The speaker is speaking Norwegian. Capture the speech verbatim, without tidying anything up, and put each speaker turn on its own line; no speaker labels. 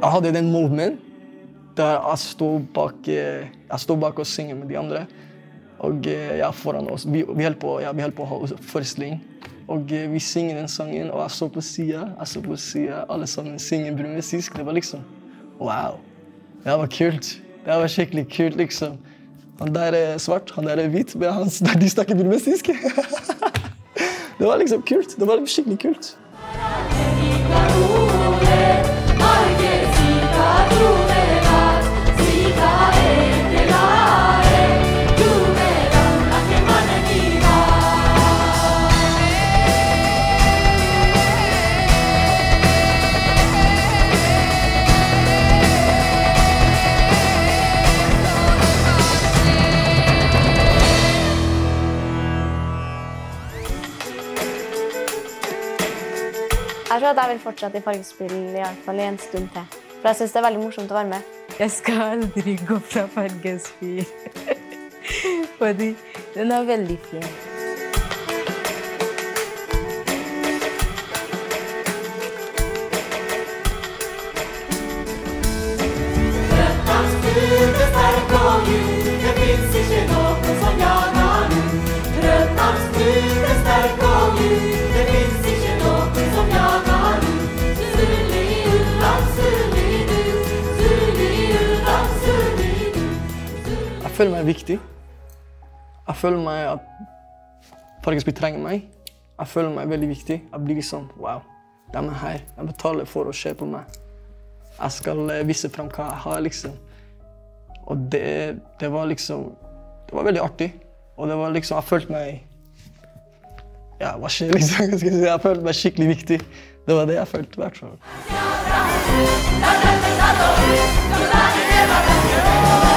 jeg hadde den moment der jeg stod bak, jeg stod bak og synger med de andre. Og ja, foran oss, vi, vi holdt på, ja, vi holdt på å ha forestilling. Og vi synger den sangen, og jeg så på siden, jeg så på siden, alle sammen synger burmesisk. Det var liksom, wow, det var kult. Det var skikkelig kult, liksom. Han der er svart, han der er hvit, men han, de snakker burmesisk. Det var liksom kult, det var skikkelig kult.
Jeg tror at jeg vil fortsette i Fargespill i hvert fall en stund til. For jeg synes det er veldig morsomt å være med.
Jeg skal aldri gå fra Fargespill. Fordi den er veldig fin.
Jeg føler meg viktig. Jeg føler meg at Fargespill trenger meg. Jeg føler meg veldig viktig. Jeg blir sånn, wow, de er her. Jeg betaler for å se på meg. Jeg skal vise frem hva jeg har, liksom. Og det, det var liksom, det var veldig artig. Og det var liksom, jeg følte meg, ja, hva skjer liksom? Jeg, skal si, jeg følte meg skikkelig viktig. Det var det jeg følte, i hvert fall.